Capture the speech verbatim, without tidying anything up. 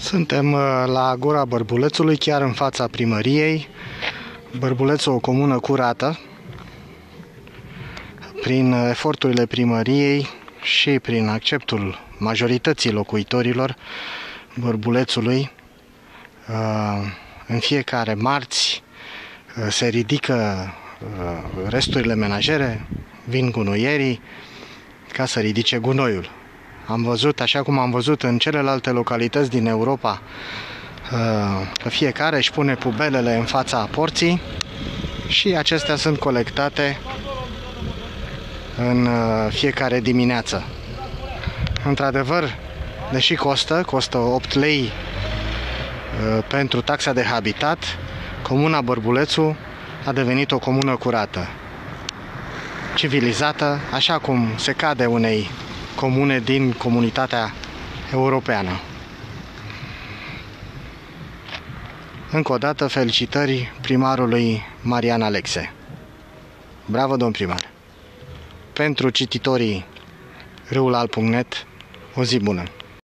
Suntem la Gura Bărbulețului, chiar în fața primăriei. Bărbulețul, o comună curată. Prin eforturile primăriei și prin acceptul majorității locuitorilor Bărbulețului, în fiecare marți se ridică resturile menajere, vin gunoierii ca să ridice gunoiul. Am văzut, așa cum am văzut în celelalte localități din Europa, că fiecare își pune pubelele în fața porții și acestea sunt colectate în fiecare dimineață. Într-adevăr, deși costă, costă opt lei pentru taxa de habitat, comuna Bărbulețul a devenit o comună curată, civilizată, așa cum se cade unei comune din comunitatea europeană. Încă o dată, felicitări primarului Marian Alexe. Bravo, domn primar! Pentru cititorii râul alb punct net, o zi bună!